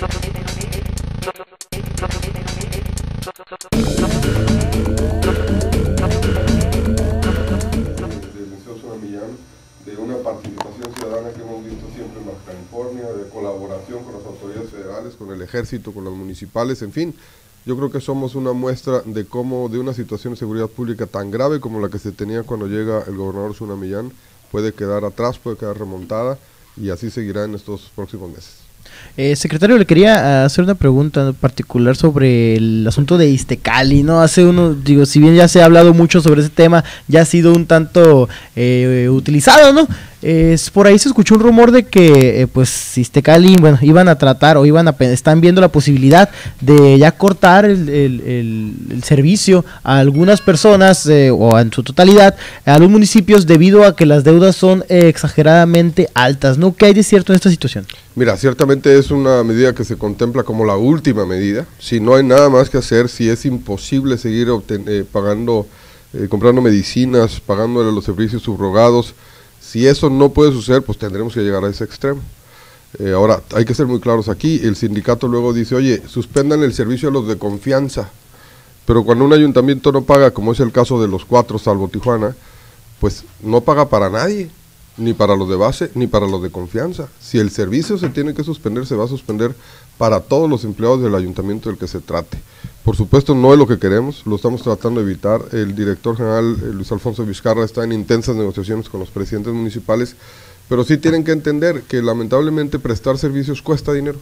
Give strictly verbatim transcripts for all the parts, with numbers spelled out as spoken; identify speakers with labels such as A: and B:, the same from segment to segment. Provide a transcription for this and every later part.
A: De una participación ciudadana que hemos visto siempre en Baja California, de colaboración con las autoridades federales, con el ejército, con los municipales, en fin, yo creo que somos una muestra de cómo de una situación de seguridad pública tan grave como la que se tenía cuando llega el gobernador Zuna Millán puede quedar atrás, puede quedar remontada y así seguirá en estos próximos meses.
B: Eh, secretario, le quería hacer una pregunta en particular sobre el asunto de Iztecali, ¿no? Hace uno, digo, si bien ya se ha hablado mucho sobre ese tema, ya ha sido un tanto eh, utilizado, ¿no? Eh, por ahí se escuchó un rumor de que, eh, pues, Iztecali, bueno, iban a tratar o iban a, están viendo la posibilidad de ya cortar el, el, el, el servicio a algunas personas, eh, o en su totalidad, a los municipios debido a que las deudas son eh, exageradamente altas, ¿no? ¿Qué hay de cierto en esta situación?
A: Mira, ciertamente es una medida que se contempla como la última medida. Si no hay nada más que hacer, si es imposible seguir eh, pagando, eh, comprando medicinas, pagándole los servicios subrogados, si eso no puede suceder, pues tendremos que llegar a ese extremo. Eh, ahora, hay que ser muy claros aquí, el sindicato luego dice, oye, suspendan el servicio a los de confianza, pero cuando un ayuntamiento no paga, como es el caso de los cuatro, salvo Tijuana, pues no paga para nadie, ni para los de base, ni para los de confianza. Si el servicio se tiene que suspender, se va a suspender para todos los empleados del ayuntamiento del que se trate. Por supuesto, no es lo que queremos, lo estamos tratando de evitar. El director general, eh, Luis Alfonso Vizcarra, está en intensas negociaciones con los presidentes municipales, pero sí tienen que entender que lamentablemente prestar servicios cuesta dinero,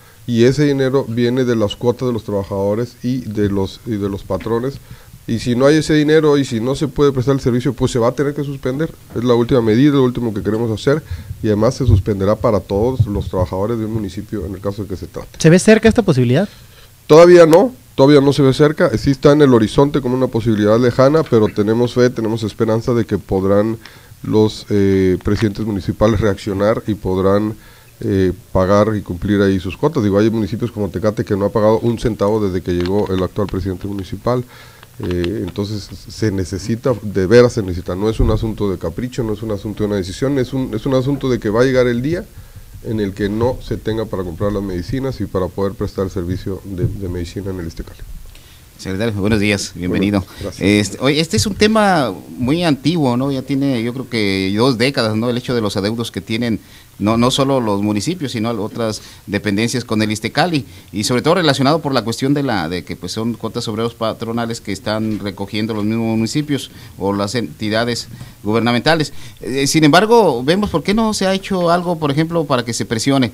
A: y ese dinero viene de las cuotas de los trabajadores y de los, y de los patrones, y si no hay ese dinero y si no se puede prestar el servicio, pues se va a tener que suspender. Es la última medida, lo último que queremos hacer, y además se suspenderá para todos los trabajadores de un municipio en el caso de que se trate.
B: ¿Se ve cerca esta posibilidad?
A: Todavía no, todavía no se ve cerca, sí está en el horizonte como una posibilidad lejana, pero tenemos fe, tenemos esperanza de que podrán los eh, presidentes municipales reaccionar y podrán eh, pagar y cumplir ahí sus cuotas. Digo, hay municipios como Tecate que no ha pagado un centavo desde que llegó el actual presidente municipal. Eh, entonces se necesita, de veras se necesita, no es un asunto de capricho, no es un asunto de una decisión, es un, es un asunto de que va a llegar el día en el que no se tenga para comprar las medicinas y para poder prestar el servicio de, de medicina en el Iztecali.
C: Secretario, buenos días, bienvenido.
A: Bueno, gracias.
C: Este, oye, este es un tema muy antiguo, ¿no? Ya tiene, yo creo que dos décadas, ¿no? El hecho de los adeudos que tienen no no solo los municipios, sino otras dependencias con el Iztecali, y sobre todo relacionado por la cuestión de la de que pues son cuotas obreros patronales que están recogiendo los mismos municipios o las entidades gubernamentales. Eh, sin embargo, vemos por qué no se ha hecho algo, por ejemplo, para que se presione.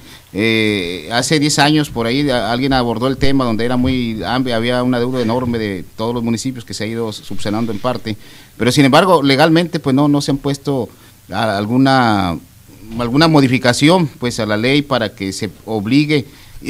C: Eh, hace diez años por ahí alguien abordó el tema donde era muy había una deuda enorme de todos los municipios que se ha ido subsanando en parte, pero sin embargo legalmente pues no no se han puesto a alguna alguna modificación pues a la ley para que se obligue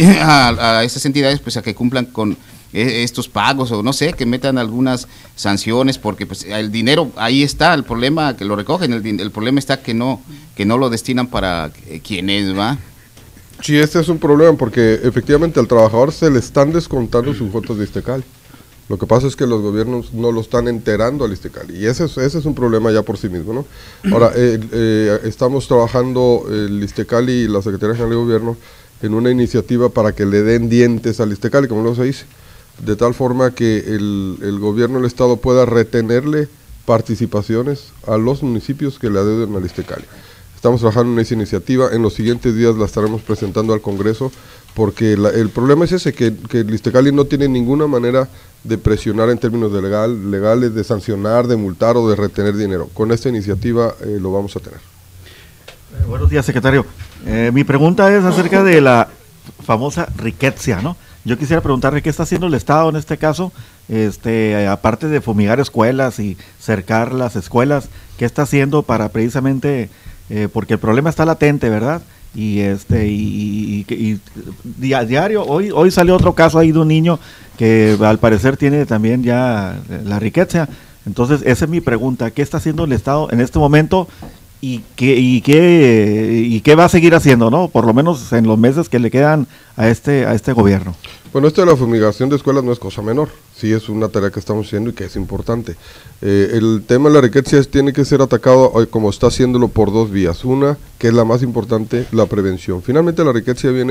C: a, a esas entidades pues a que cumplan con estos pagos, o no sé, que metan algunas sanciones, porque pues el dinero ahí está, el problema que lo recogen, el, el problema está que no que no lo destinan para quienes va.
A: Sí, este es un problema porque efectivamente al trabajador se le están descontando sus cuotas de Iztecali. Lo que pasa es que los gobiernos no lo están enterando al Iztecali, y ese es, ese es un problema ya por sí mismo, ¿no? Ahora, eh, eh, estamos trabajando el Iztecali y la Secretaría General de Gobierno en una iniciativa para que le den dientes al Iztecali, como luego se dice, de tal forma que el, el gobierno del Estado pueda retenerle participaciones a los municipios que le adeuden al Iztecali. Estamos trabajando en esa iniciativa, en los siguientes días la estaremos presentando al Congreso, porque la, el problema es ese, que, que el Iztecali no tiene ninguna manera de presionar en términos de legal, legales, de sancionar, de multar o de retener dinero. Con esta iniciativa eh, lo vamos a tener.
D: Eh, buenos días, secretario. Eh, mi pregunta es acerca de la famosa riqueza, ¿no? Yo quisiera preguntarle qué está haciendo el Estado en este caso, este, aparte de fumigar escuelas y cercar las escuelas, qué está haciendo para precisamente, eh, porque el problema está latente, ¿verdad? Y este y, y, y, y a diario, hoy hoy salió otro caso ahí de un niño que al parecer tiene también ya la riqueza. Entonces esa es mi pregunta, ¿qué está haciendo el Estado en este momento y qué y qué y qué va a seguir haciendo, ¿no? Por lo menos en los meses que le quedan a este a este gobierno.
A: Bueno, esto de la fumigación de escuelas no es cosa menor, sí es una tarea que estamos haciendo y que es importante. Eh, el tema de la riqueza tiene que ser atacado eh, como está haciéndolo por dos vías. Una, que es la más importante, la prevención. Finalmente la riqueza viene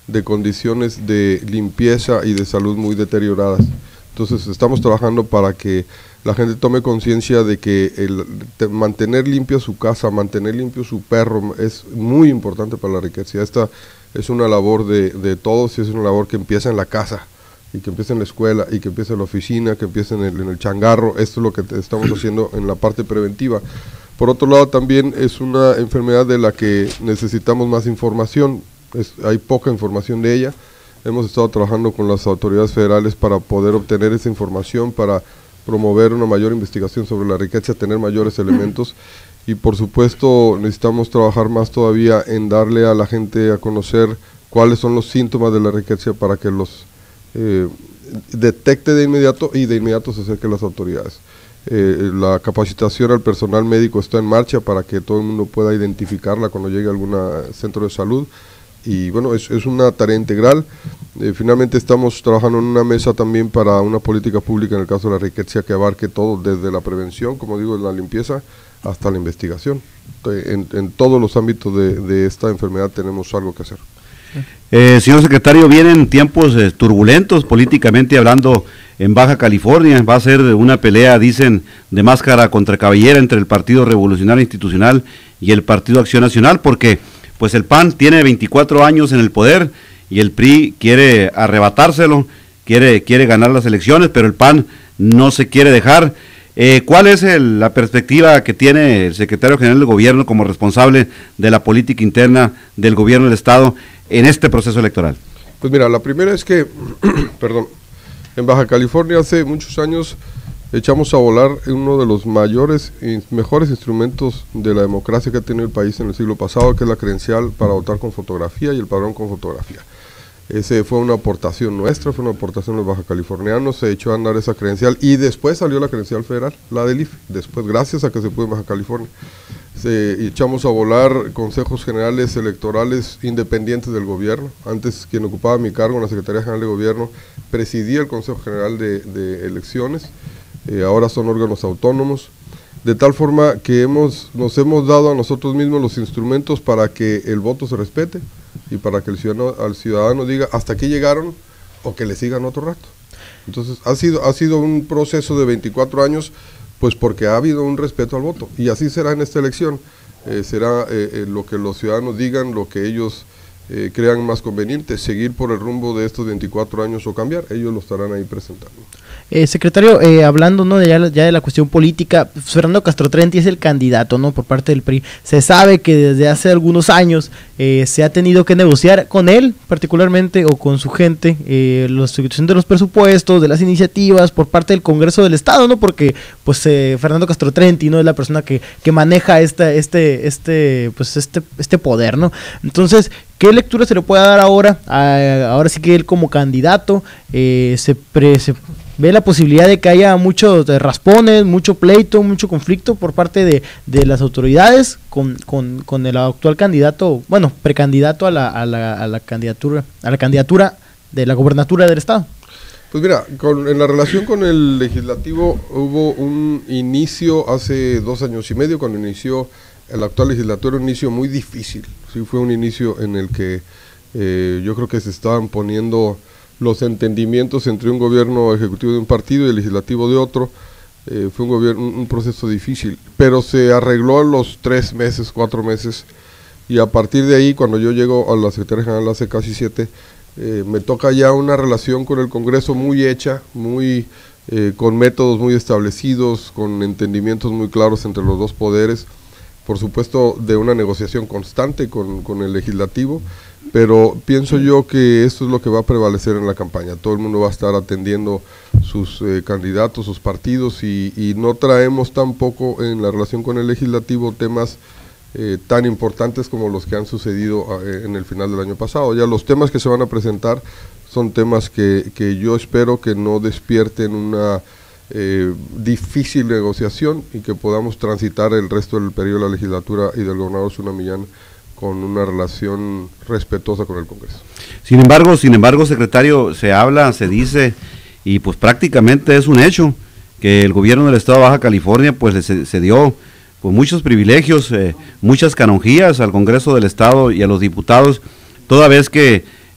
A: de condiciones de limpieza y de salud muy deterioradas. Entonces estamos trabajando para que la gente tome conciencia de que el de mantener limpia su casa, mantener limpio su perro es muy importante para la riqueza. Esta es una labor de, de todos y es una labor que empieza en la casa y que empieza en la escuela y que empieza en la oficina, que empieza en el, en el changarro. Esto es lo que estamos haciendo en la parte preventiva. Por otro lado, también es una enfermedad de la que necesitamos más información. Es, hay poca información de ella. Hemos estado trabajando con las autoridades federales para poder obtener esa información, para promover una mayor investigación sobre la riqueza, tener mayores elementos, y por supuesto necesitamos trabajar más todavía en darle a la gente a conocer cuáles son los síntomas de la riqueza para que los eh, detecte de inmediato y de inmediato se acerque a las autoridades. Eh, la capacitación al personal médico está en marcha para que todo el mundo pueda identificarla cuando llegue a algún centro de salud. Y bueno, es, es una tarea integral. Eh, finalmente estamos trabajando en una mesa también para una política pública en el caso de la riqueza que abarque todo, desde la prevención, como digo, la limpieza, hasta la investigación. En, en todos los ámbitos de, de esta enfermedad tenemos algo que hacer.
E: Eh, señor secretario, vienen tiempos eh, turbulentos políticamente hablando en Baja California. Va a ser una pelea, dicen, de máscara contra cabellera entre el Partido Revolucionario Institucional y el Partido Acción Nacional, porque pues el P A N tiene veinticuatro años en el poder y el P R I quiere arrebatárselo, quiere, quiere ganar las elecciones, pero el P A N no se quiere dejar. Eh, ¿Cuál es el, la perspectiva que tiene el secretario general del gobierno como responsable de la política interna del gobierno del Estado en este proceso electoral?
A: Pues mira, la primera es que, perdón, en Baja California hace muchos años echamos a volar uno de los mayores y mejores instrumentos de la democracia que ha tenido el país en el siglo pasado, que es la credencial para votar con fotografía y el padrón con fotografía. Ese fue una aportación nuestra, fue una aportación de los bajacalifornianos, se echó a andar esa credencial y después salió la credencial federal, la del I F E, después gracias a que se pudo en Baja California. Se echamos a volar consejos generales electorales independientes del gobierno. Antes quien ocupaba mi cargo en la Secretaría General de Gobierno presidía el Consejo General de, de Elecciones. Eh, ahora son órganos autónomos, de tal forma que hemos, nos hemos dado a nosotros mismos los instrumentos para que el voto se respete y para que el ciudadano, al ciudadano diga hasta aquí llegaron o que le sigan otro rato. Entonces ha sido, ha sido un proceso de veinticuatro años, pues porque ha habido un respeto al voto, y así será en esta elección. Eh, será eh, eh, lo que los ciudadanos digan, lo que ellos eh, crean más conveniente, seguir por el rumbo de estos veinticuatro años o cambiar, ellos lo estarán ahí presentando.
B: Eh, secretario, eh, hablando ¿no? de ya, ya de la cuestión política, Fernando Castro Trenti es el candidato no por parte del P R I. Se sabe que desde hace algunos años eh, se ha tenido que negociar con él, particularmente, o con su gente, eh, la ejecución de los presupuestos, de las iniciativas por parte del Congreso del Estado, no porque pues eh, Fernando Castro Trenti no es la persona que, que maneja esta, este, este, pues este, este poder, ¿no? Entonces, ¿qué lectura se le puede dar ahora? A, ahora sí que él como candidato eh, se, pre, se ve la posibilidad de que haya muchos raspones, mucho pleito, mucho conflicto por parte de, de las autoridades con, con, con el actual candidato, bueno, precandidato a la, a la, a la candidatura, a la candidatura de la gobernatura del Estado.
A: Pues mira, con, en la relación con el legislativo hubo un inicio hace dos años y medio, cuando inició el actual legislatura, un inicio muy difícil. Sí, fue un inicio en el que eh, yo creo que se estaban poniendo los entendimientos entre un gobierno ejecutivo de un partido y el legislativo de otro. Eh, fue un gobierno, un, un proceso difícil, pero se arregló en los tres meses, cuatro meses, y a partir de ahí, cuando yo llego a la Secretaría General hace casi siete, eh, me toca ya una relación con el Congreso muy hecha, muy eh, con métodos muy establecidos, con entendimientos muy claros entre los dos poderes, por supuesto de una negociación constante con, con el legislativo, pero pienso yo que esto es lo que va a prevalecer en la campaña. Todo el mundo va a estar atendiendo sus eh, candidatos, sus partidos, y, y no traemos tampoco en la relación con el legislativo temas eh, tan importantes como los que han sucedido eh, en el final del año pasado. Ya los temas que se van a presentar son temas que, que yo espero que no despierten una eh, difícil negociación y que podamos transitar el resto del periodo de la legislatura y del gobernador Zuna Millán con una relación respetuosa con el Congreso.
E: Sin embargo, sin embargo, secretario, se habla, se dice, y pues prácticamente es un hecho, que el gobierno del Estado de Baja California pues se, se dio pues, muchos privilegios, eh, muchas canonjías al Congreso del Estado y a los diputados, toda vez que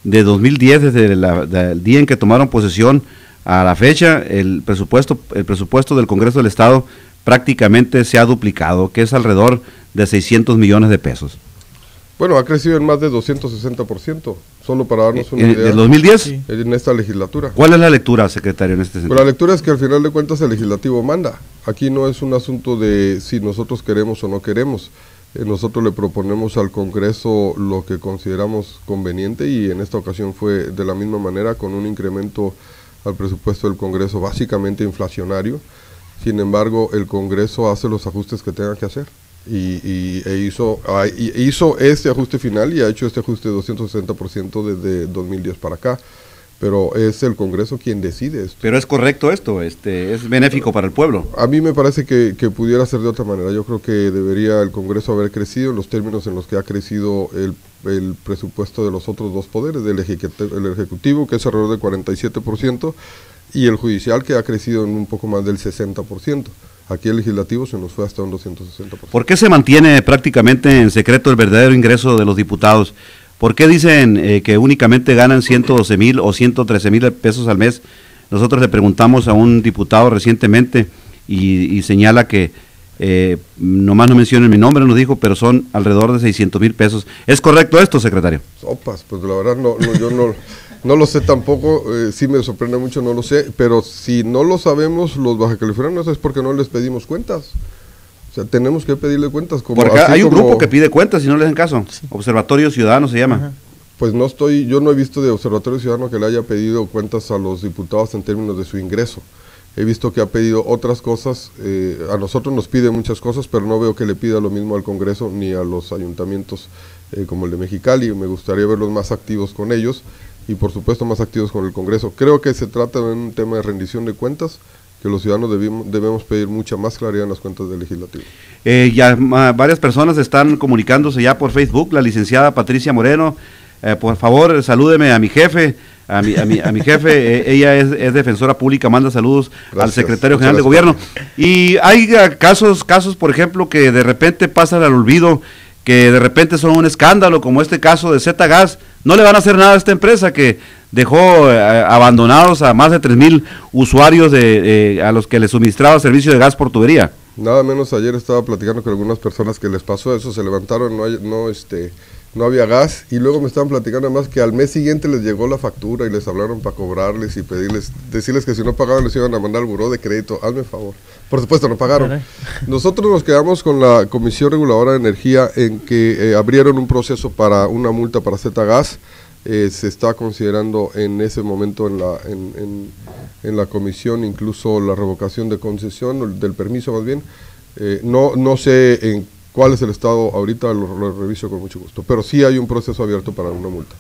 E: de dos mil diez, desde la, el día en que tomaron posesión a la fecha, el presupuesto, el presupuesto del Congreso del Estado prácticamente se ha duplicado, que es alrededor de seiscientos millones de pesos.
A: Bueno, ha crecido en más de doscientos sesenta por ciento, solo para darnos una
E: ¿En,
A: idea.
E: ¿En dos mil diez?
B: Sí.
A: En esta legislatura.
E: ¿Cuál es la lectura, secretario, en este sentido?
A: Pues la lectura es que al final de cuentas el legislativo manda. Aquí no es un asunto de si nosotros queremos o no queremos. Eh, nosotros le proponemos al Congreso lo que consideramos conveniente y en esta ocasión fue de la misma manera, con un incremento al presupuesto del Congreso básicamente inflacionario. Sin embargo, el Congreso hace los ajustes que tenga que hacer. Y, y e hizo, a, y hizo este ajuste final y ha hecho este ajuste de doscientos sesenta por ciento desde dos mil diez para acá, pero es el Congreso quien decide esto.
E: Pero es correcto esto, este es benéfico para el pueblo.
A: A mí me parece que, que pudiera ser de otra manera. Yo creo que debería el Congreso haber crecido en los términos en los que ha crecido el, el presupuesto de los otros dos poderes, del ejecutivo, el ejecutivo, que es alrededor de cuarenta y siete por ciento, y el judicial, que ha crecido en un poco más del sesenta por ciento. Aquí el legislativo se nos fue hasta un doscientos sesenta por ciento.
E: ¿Por qué se mantiene prácticamente en secreto el verdadero ingreso de los diputados? ¿Por qué dicen eh, que únicamente ganan ciento doce mil o ciento trece mil pesos al mes? Nosotros le preguntamos a un diputado recientemente y, y señala que, eh, nomás no mencionen mi nombre, nos dijo, pero son alrededor de seiscientos mil pesos. ¿Es correcto esto, secretario?
A: Sopas, pues la verdad no, no yo no... No lo sé tampoco, eh, sí me sorprende mucho, no lo sé, pero si no lo sabemos los bajacalifornianos es porque no les pedimos cuentas. O sea, tenemos que pedirle cuentas. Como,
E: Porque hay un
A: como,
E: grupo que pide cuentas y no le hacen caso. Sí. Observatorio Ciudadano se llama.
B: Ajá.
A: Pues no estoy, yo no he visto de Observatorio Ciudadano que le haya pedido cuentas a los diputados en términos de su ingreso. He visto que ha pedido otras cosas, eh, a nosotros nos pide muchas cosas, pero no veo que le pida lo mismo al Congreso ni a los ayuntamientos eh, como el de Mexicali. Me gustaría verlos más activos con ellos y por supuesto más activos con el Congreso. Creo que se trata de un tema de rendición de cuentas, que los ciudadanos debimos, debemos pedir mucha más claridad en las cuentas del legislativo.
E: Eh, ya ma, varias personas están comunicándose ya por Facebook. La licenciada Patricia Moreno, eh, por favor salúdeme a mi jefe, a mi, a mi, a mi jefe, eh, ella es, es defensora pública, manda saludos. Gracias, al secretario general de gobierno. Y hay uh, casos, casos por ejemplo que de repente pasan al olvido, que de repente son un escándalo, como este caso de Z Gas. No le van a hacer nada a esta empresa que dejó eh, abandonados a más de tres mil usuarios de, eh, a los que les suministraba servicio de gas por tubería.
A: Nada menos ayer estaba platicando con algunas personas que les pasó eso, se levantaron, no, hay, no, este, no había gas, y luego me estaban platicando además que al mes siguiente les llegó la factura y les hablaron para cobrarles y pedirles, decirles que si no pagaban les iban a mandar al buró de crédito. Hazme favor. Por supuesto no pagaron. Nosotros nos quedamos con la Comisión Reguladora de Energía en que eh, abrieron un proceso para una multa para Z Gas. Eh, se está considerando en ese momento en la en, en, en la comisión incluso la revocación de concesión, del permiso más bien. Eh, no, no sé en cuál es el estado ahorita, lo, lo reviso con mucho gusto, pero sí hay un proceso abierto para una multa.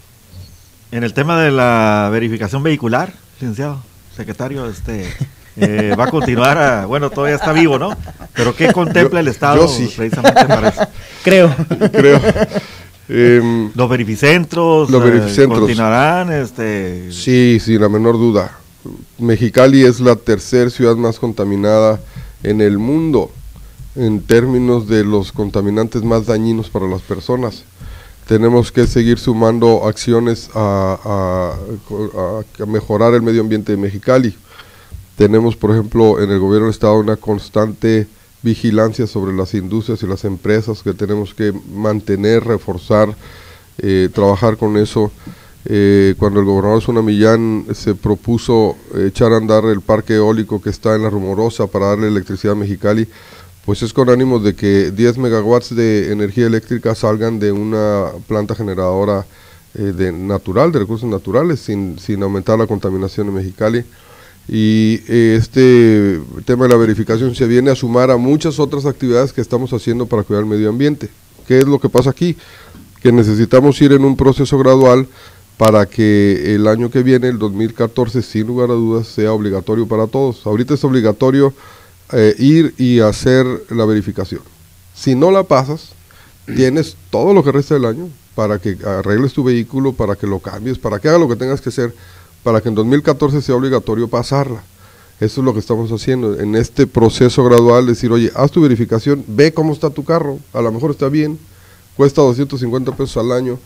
D: En el tema de la verificación vehicular, licenciado, secretario, este... Eh, va a continuar, a, bueno, todavía está vivo, ¿no? Pero ¿qué contempla
A: yo,
D: el Estado
A: yo sí.
D: precisamente para eso?
B: Creo.
A: Creo. Eh,
D: los verificentros,
A: los verificentros.
D: Eh, continuarán, este...
A: Sí, sin la menor duda. Mexicali es la tercera ciudad más contaminada en el mundo en términos de los contaminantes más dañinos para las personas. Tenemos que seguir sumando acciones a, a, a mejorar el medio ambiente de Mexicali. Tenemos, por ejemplo, en el gobierno del Estado una constante vigilancia sobre las industrias y las empresas que tenemos que mantener, reforzar, eh, trabajar con eso. Eh, cuando el gobernador Zuna Millán se propuso eh, echar a andar el parque eólico que está en La Rumorosa para darle electricidad a Mexicali, pues es con ánimo de que diez megawatts de energía eléctrica salgan de una planta generadora eh, de natural, de recursos naturales, sin, sin aumentar la contaminación en Mexicali. Y eh, este tema de la verificación se viene a sumar a muchas otras actividades que estamos haciendo para cuidar el medio ambiente. ¿Qué es lo que pasa aquí? Que necesitamos ir en un proceso gradual para que el año que viene, el dos mil catorce, sin lugar a dudas, sea obligatorio para todos. Ahorita es obligatorio eh, ir y hacer la verificación. Si no la pasas, tienes todo lo que resta del año para que arregles tu vehículo, para que lo cambies, para que hagas lo que tengas que hacer, para que en dos mil catorce sea obligatorio pasarla. Eso es lo que estamos haciendo, en este proceso gradual, decir, oye, haz tu verificación, ve cómo está tu carro, a lo mejor está bien, cuesta doscientos cincuenta pesos al año,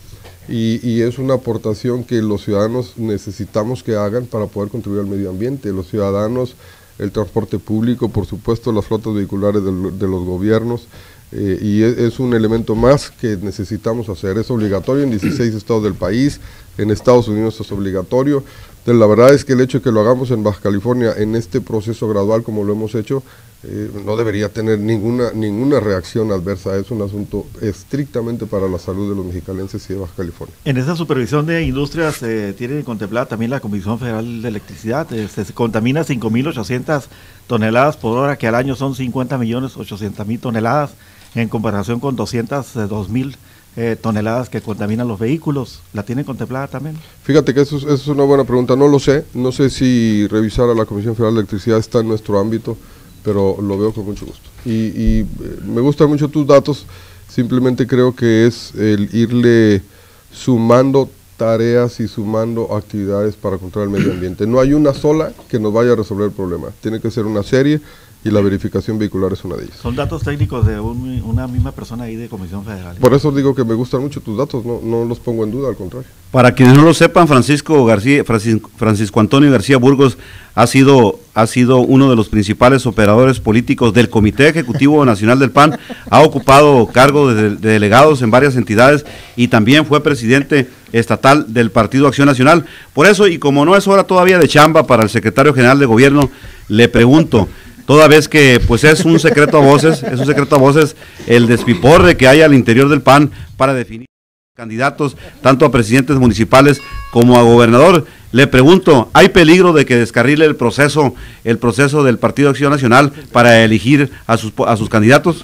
A: y, y es una aportación que los ciudadanos necesitamos que hagan para poder contribuir al medio ambiente. Los ciudadanos, el transporte público, por supuesto las flotas vehiculares de, de los gobiernos, eh, y es, es un elemento más que necesitamos hacer. Es obligatorio en dieciséis estados del país, en Estados Unidos es obligatorio. Entonces, la verdad es que el hecho de que lo hagamos en Baja California en este proceso gradual como lo hemos hecho, eh, no debería tener ninguna ninguna reacción adversa. Es un asunto estrictamente para la salud de los mexicalenses y de Baja California.
D: En esa supervisión de industrias eh, tiene contemplada también la Comisión Federal de Electricidad. Eh, se contamina cinco mil ochocientas toneladas por hora, que al año son cincuenta millones ochocientas mil toneladas, en comparación con doscientas dos mil Eh, toneladas que contaminan los vehículos. ¿La tienen contemplada también?
A: Fíjate que eso es, eso es una buena pregunta, no lo sé, no sé si revisar a la Comisión Federal de Electricidad está en nuestro ámbito, pero lo veo con mucho gusto. Y, y eh, me gustan mucho tus datos, simplemente creo que es el irle sumando tareas y sumando actividades para controlar el medio ambiente. No hay una sola que nos vaya a resolver el problema, tiene que ser una serie, y la verificación vehicular es una de ellas.
D: Son datos técnicos de un, una misma persona ahí de Comisión Federal.
A: Por eso digo que me gustan mucho tus datos, no, no los pongo en duda, al contrario.
E: Para quienes no lo sepan, Francisco García, Francisco, Francisco Antonio García Burgos ha sido, ha sido uno de los principales operadores políticos del Comité Ejecutivo Nacional del P A N, ha ocupado cargo de, de delegados en varias entidades y también fue presidente estatal del Partido Acción Nacional. Por eso, y como no es hora todavía de chamba para el secretario general de gobierno, le pregunto, toda vez que pues es un secreto a voces, es un secreto a voces el despiporre que hay al interior del P A N para definir candidatos tanto a presidentes municipales como a gobernador. Le pregunto, ¿hay peligro de que descarrile el proceso, el proceso del Partido Acción Nacional para elegir a sus, a sus candidatos?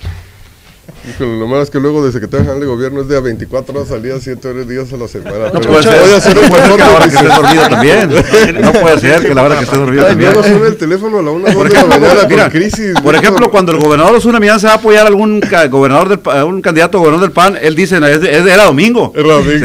A: Híjole, lo malo es que luego de secretario general de gobierno es de a veinticuatro horas al día, siete días a la semana.
E: No puede ser, voy a hacer un buen que la hora que estés dormido también. No puede ser que la hora que estés dormido también.
A: Luego suena el teléfono a la una de la mañana con crisis.
E: Por ejemplo, cuando el gobernador Osuna Millán se va a apoyar a algún ca gobernador del, un candidato a gobernador del P A N, él dice, es de, es de, era domingo.
A: Era domingo.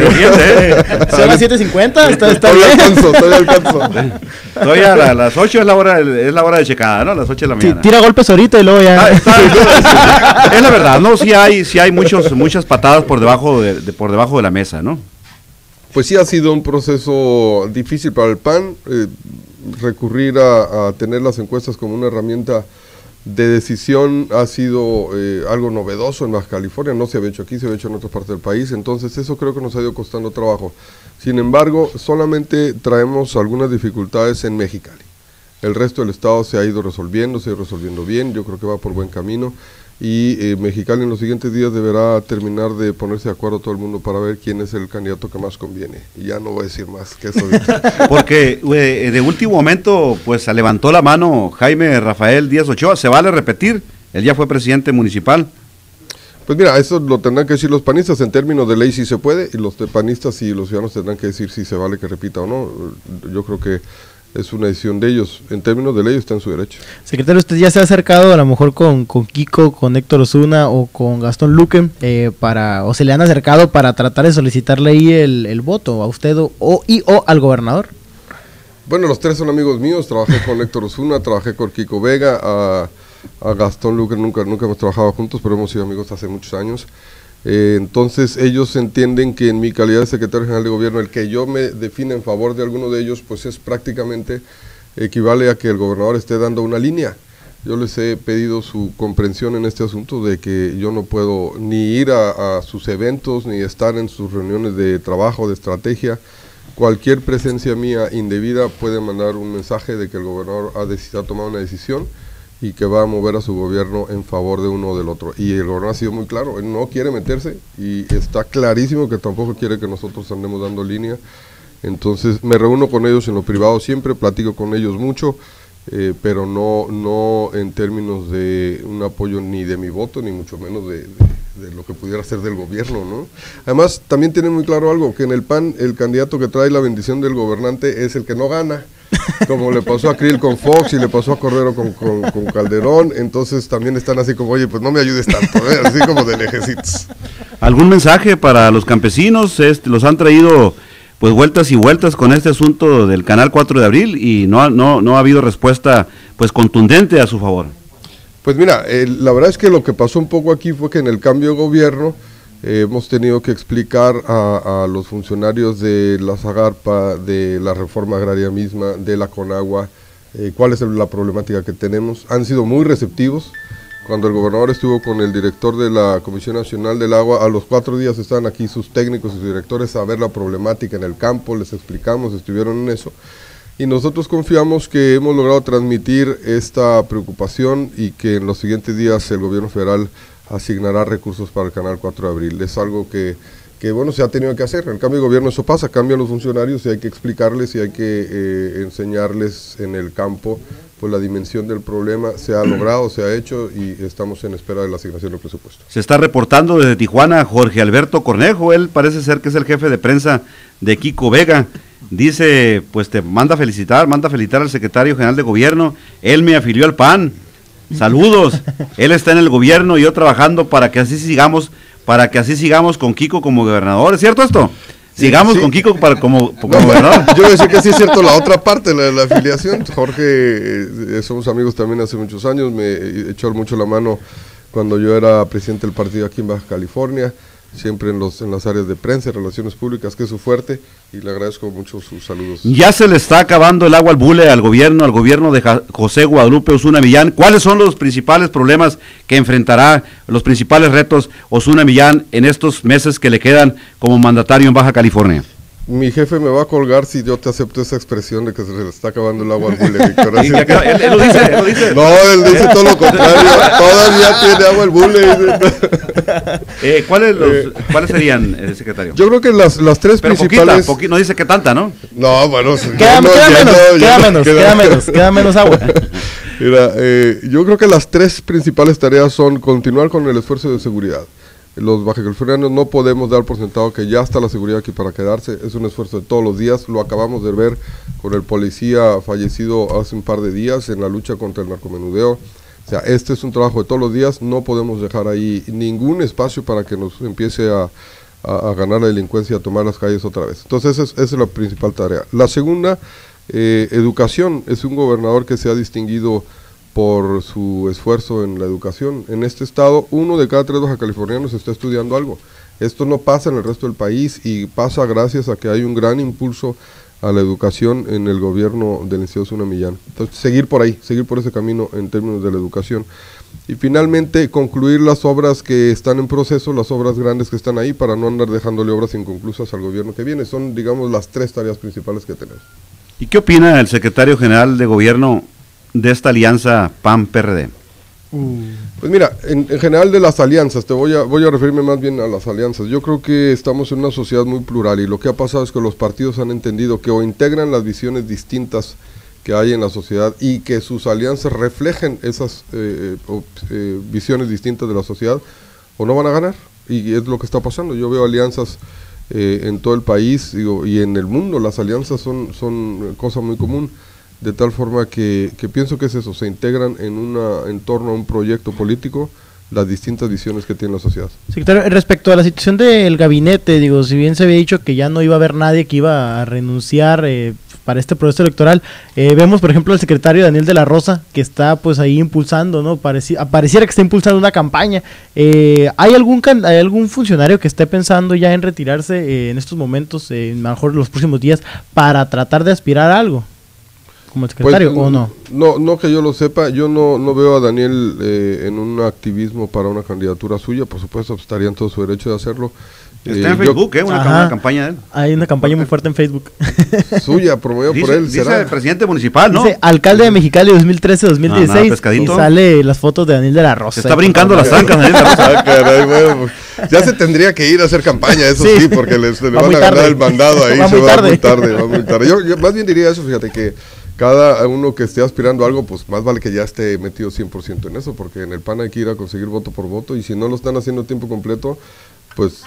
B: ¿Se va a siete cincuenta? Está, está
A: todavía
B: bien.
A: alcanzo, todavía alcanzo.
E: Todavía a las ocho es la hora es la hora de checada, ¿no? A las ocho de la mañana.
B: Tira golpes ahorita y luego ya.
E: Está, está, es la verdad, ¿no? Sí hay, sí hay muchos, muchas patadas por debajo de, de, por debajo de la mesa, ¿no?
A: Pues sí ha sido un proceso difícil para el P A N, eh, recurrir a, a tener las encuestas como una herramienta de decisión ha sido eh, algo novedoso en Baja California, no se había hecho aquí, se había hecho en otras partes del país, entonces eso creo que nos ha ido costando trabajo. Sin embargo, solamente traemos algunas dificultades en Mexicali. El resto del estado se ha ido resolviendo, se ha ido resolviendo bien, yo creo que va por buen camino. Y eh, Mexicali en los siguientes días deberá terminar de ponerse de acuerdo todo el mundo para ver quién es el candidato que más conviene. Y ya no voy a decir más que eso.
E: Porque eh, de último momento pues se levantó la mano Jaime Rafael Díaz Ochoa, ¿se vale repetir? Él ya fue presidente municipal.
A: Pues mira, eso lo tendrán que decir los panistas, en términos de ley sí se puede, y los panistas y los ciudadanos tendrán que decir si se vale que repita o no. Yo creo que es una decisión de ellos. En términos de ley está en su derecho.
B: Secretario, usted ya se ha acercado a lo mejor con, con Kiko, con Héctor Osuna o con Gastón Luque, eh, para, o se le han acercado para tratar de solicitarle ahí el, el voto a usted o, o, y o al gobernador.
A: Bueno, los tres son amigos míos, trabajé con Héctor Osuna, trabajé con Kiko Vega, a, a Gastón Luque nunca, nunca hemos trabajado juntos, pero hemos sido amigos hace muchos años. Eh, entonces ellos entienden que en mi calidad de secretario general de gobierno, el que yo me define en favor de alguno de ellos, pues es prácticamente equivale a que el gobernador esté dando una línea. Yo les he pedido su comprensión en este asunto de que yo no puedo ni ir a, a sus eventos, ni estar en sus reuniones de trabajo, de estrategia. Cualquier presencia mía indebida puede mandar un mensaje de que el gobernador ha, decidido, ha tomado una decisión y que va a mover a su gobierno en favor de uno o del otro. Y el gobernador ha sido muy claro, él no quiere meterse y está clarísimo que tampoco quiere que nosotros andemos dando línea. Entonces me reúno con ellos en lo privado siempre, platico con ellos mucho, eh, pero no, no en términos de un apoyo ni de mi voto, ni mucho menos de, de, de lo que pudiera ser del gobierno, ¿no? Además, también tienen muy claro algo, que en el P A N el candidato que trae la bendición del gobernante es el que no gana, como le pasó a Krill con Fox y le pasó a Cordero con, con, con Calderón. Entonces también están así como, oye, pues no me ayudes tanto, ¿eh? Así como de lejecitos.
E: ¿Algún mensaje para los campesinos? Este, los han traído pues vueltas y vueltas con este asunto del Canal cuatro de abril y no ha, no, no ha habido respuesta pues contundente a su favor.
A: Pues mira, eh, la verdad es que lo que pasó un poco aquí fue que en el cambio de gobierno Eh, hemos tenido que explicar a, a los funcionarios de la Zagarpa, de la reforma agraria misma, de la Conagua, eh, cuál es la problemática que tenemos. Han sido muy receptivos. Cuando el gobernador estuvo con el director de la Comisión Nacional del Agua, a los cuatro días estaban aquí sus técnicos y sus directores a ver la problemática en el campo, les explicamos, estuvieron en eso. Y nosotros confiamos que hemos logrado transmitir esta preocupación y que en los siguientes días el gobierno federal asignará recursos para el canal cuatro de abril. Es algo que, que bueno, se ha tenido que hacer. En el cambio de gobierno eso pasa, cambian los funcionarios y hay que explicarles y hay que eh, enseñarles en el campo pues la dimensión del problema. Se ha logrado, se ha hecho y estamos en espera de la asignación del presupuesto.
E: Se está reportando desde Tijuana Jorge Alberto Cornejo, él parece ser que es el jefe de prensa de Kiko Vega. Dice, pues te manda felicitar, manda felicitar al secretario general de gobierno, él me afilió al P A N, saludos, él está en el gobierno y yo trabajando para que así sigamos, para que así sigamos con Kiko como gobernador, ¿es cierto esto? Sigamos sí. con Kiko para, como, como
A: no,
E: gobernador.
A: Yo voy a decir que sí es cierto la otra parte, la, la afiliación. Jorge, eh, somos amigos también hace muchos años, me echó mucho la mano cuando yo era presidente del partido aquí en Baja California, siempre en, los, en las áreas de prensa y relaciones públicas, que es su fuerte, y le agradezco mucho sus saludos.
E: Ya se le está acabando el agua al bule al gobierno, al gobierno de Ja- José Guadalupe Osuna Millán. ¿Cuáles son los principales problemas que enfrentará, los principales retos Osuna Millán en estos meses que le quedan como mandatario en Baja California?
A: Mi jefe me va a colgar si yo te acepto esa expresión de que se le está acabando el agua al bule, Víctor.
E: Y que acaba- él, él lo dice, él lo dice.
A: No, él dice todo lo contrario, todavía tiene agua el bule.
E: Eh, ¿cuáles, los, ¿Cuáles serían, eh, secretario?
A: Yo creo que las, las tres
E: Pero
A: principales...
E: poquita, poqui- no dice que tanta, ¿no?
A: No, bueno...
B: Queda,
A: no,
B: queda
A: ya
B: menos,
A: no, ya
B: queda
A: no,
B: menos, queda menos, queda menos agua.
A: Mira, eh, yo creo que las tres principales tareas son continuar con el esfuerzo de seguridad. Los bajacalifornianos no podemos dar por sentado que ya está la seguridad aquí para quedarse, es un esfuerzo de todos los días, lo acabamos de ver con el policía fallecido hace un par de días en la lucha contra el narcomenudeo. O sea, este es un trabajo de todos los días, no podemos dejar ahí ningún espacio para que nos empiece a, a, a ganar la delincuencia, a tomar las calles otra vez. Entonces esa es, esa es la principal tarea. La segunda, eh, educación, es un gobernador que se ha distinguido por su esfuerzo en la educación. En este estado, uno de cada tres bajacalifornianos está estudiando algo. Esto no pasa en el resto del país y pasa gracias a que hay un gran impulso a la educación en el gobierno del licenciado Osuna Millán. Entonces, seguir por ahí, seguir por ese camino en términos de la educación. Y finalmente, concluir las obras que están en proceso, las obras grandes que están ahí, para no andar dejándole obras inconclusas al gobierno que viene. Son, digamos, las tres tareas principales que tenemos.
E: ¿Y qué opina el secretario general de gobierno de esta alianza P A N P R D?
A: Pues mira, en, en general de las alianzas, te voy a, voy a referirme más bien a las alianzas. Yo creo que estamos en una sociedad muy plural y lo que ha pasado es que los partidos han entendido que o integran las visiones distintas que hay en la sociedad y que sus alianzas reflejen esas eh, op, eh, visiones distintas de la sociedad, o no van a ganar, y es lo que está pasando. Yo veo alianzas eh, en todo el país, digo, y en el mundo. Las alianzas son, son cosa muy común, de tal forma que, que pienso que es eso, se integran en, una, en torno a un proyecto político las distintas visiones que tiene la sociedad.
B: Secretario, respecto a la situación del gabinete, digo, si bien se había dicho que ya no iba a haber nadie que iba a renunciar eh, para este proceso electoral, eh, vemos por ejemplo al secretario Daniel de la Rosa, que está pues ahí impulsando, ¿no? Pareci pareciera que está impulsando una campaña. Eh, ¿hay, algún can ¿Hay algún funcionario que esté pensando ya en retirarse eh, en estos momentos, eh, mejor los próximos días, para tratar de aspirar a algo? ¿Como el secretario
A: pues,
B: o no?
A: No, no que yo lo sepa, yo no, no veo a Daniel eh, en un activismo para una candidatura suya, por supuesto pues, estaría en todo su derecho de hacerlo.
E: Está
A: eh,
E: en Facebook, ¿eh? Una,
B: Ajá.
E: una campaña de él.
B: Hay una campaña muy fuerte en Facebook.
A: Suya, promovida por
E: Dice,
A: él,
E: dice
A: será.
E: el presidente municipal, ¿no?
B: Dice alcalde de Mexicali dos mil trece dos mil dieciséis,
E: Ah, nada, pescadito.
B: y sale las fotos de Daniel de la Rosa.
E: Se está brincando las zancas, Daniel de la Rosa.
A: Ah, caray, bueno, pues, ya se tendría que ir a hacer campaña, eso sí,
B: Sí.
A: porque les, le
B: Va
A: van
B: muy
A: a ganar
B: tarde.
A: el mandado ahí,
B: Va
A: se
B: muy
A: va
B: tarde.
A: muy tarde, va muy tarde. Yo, yo más bien diría eso, fíjate que cada uno que esté aspirando a algo, pues más vale que ya esté metido cien por ciento en eso, porque en el P A N hay que ir a conseguir voto por voto, y si no lo están haciendo a tiempo completo, pues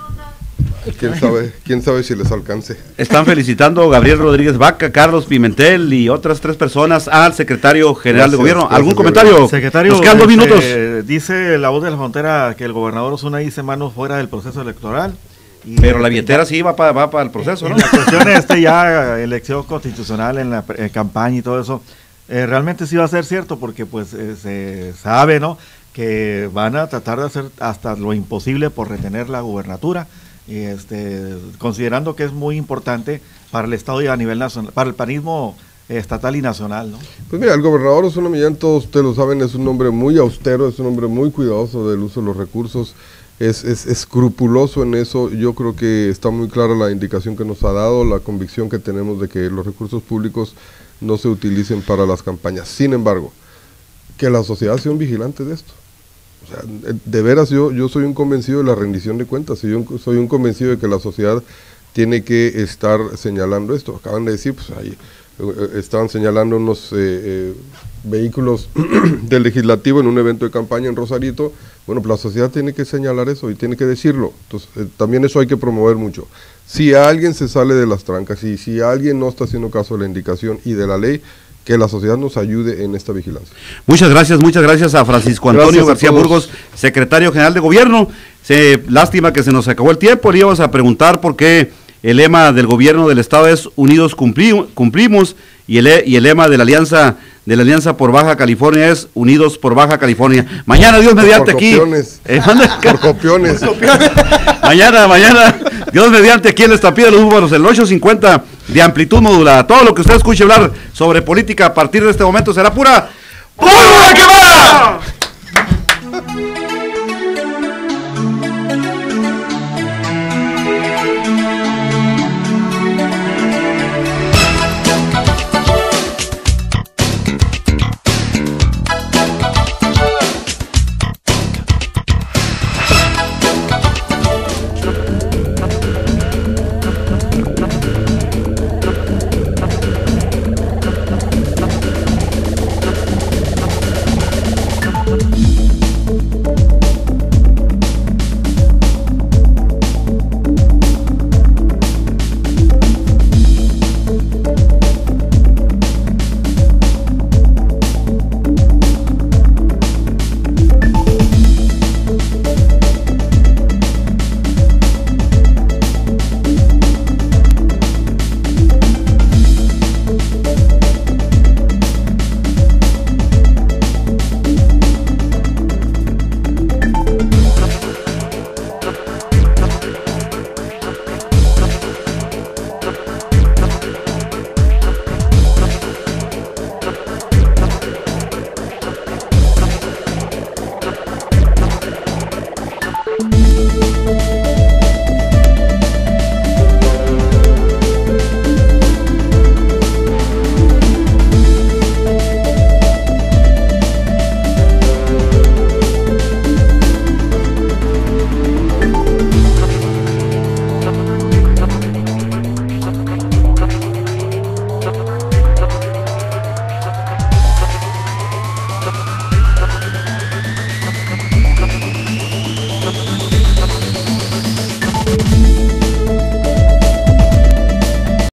A: quién sabe, quién sabe si les alcance.
E: Están felicitando Gabriel Rodríguez Vaca, Carlos Pimentel y otras tres personas al secretario general de
A: Gracias,
E: gobierno.
A: gracias,
E: ¿Algún
A: Gabriel.
E: comentario?
D: Secretario,
E: Nos quedan dos
D: este,
E: minutos.
D: dice la voz de la frontera que el gobernador Osuna dice manos fuera del proceso electoral. Y
E: Pero la billetera sí va para va pa el proceso, ¿no?
D: En la cuestión este ya elección constitucional en la eh, campaña y todo eso, eh, realmente sí va a ser cierto porque pues eh, se sabe, ¿no? que van a tratar de hacer hasta lo imposible por retener la gubernatura, y este, considerando que es muy importante para el Estado y a nivel nacional, para el panismo estatal y nacional, ¿no?
A: Pues mira, el gobernador Osuna Millán, todos ustedes lo saben, es un hombre muy austero, es un hombre muy cuidadoso del uso de los recursos, es, es escrupuloso en eso. Yo creo que está muy clara la indicación que nos ha dado, la convicción que tenemos de que los recursos públicos no se utilicen para las campañas. Sin embargo, que la sociedad sea un vigilante de esto. O sea, de veras yo, yo soy un convencido de la rendición de cuentas, y yo soy un convencido de que la sociedad tiene que estar señalando esto. Acaban de decir, pues ahí estaban señalando unos eh, eh, vehículos del legislativo en un evento de campaña en Rosarito. Bueno, pues la sociedad tiene que señalar eso y tiene que decirlo. Entonces, eh, también eso hay que promover mucho. Si alguien se sale de las trancas y si alguien no está haciendo caso de la indicación y de la ley, que la sociedad nos ayude en esta vigilancia.
E: Muchas gracias, muchas gracias a Francisco Antonio García Burgos, secretario general de gobierno. Se, lástima que se nos acabó el tiempo, le íbamos a preguntar por qué el lema del gobierno del estado es Unidos cumpli, cumplimos, y el, y el lema de la alianza de la Alianza por Baja California es Unidos por Baja California. Mañana, Dios mediante,
A: por
E: aquí.
A: Copiones.
E: Eh,
A: por copiones.
E: mañana, mañana, Dios mediante, aquí en la Estampida de los Búfalos, el ocho cincuenta de amplitud modulada. Todo lo que usted escuche hablar sobre política a partir de este momento será pura ¡pólvora quemada!